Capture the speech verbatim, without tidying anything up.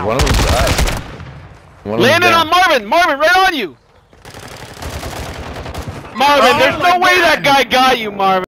One of them died. One Landed on Marvin! Marvin, right on you! Marvin, Oh there's no way that guy got you, Marvin!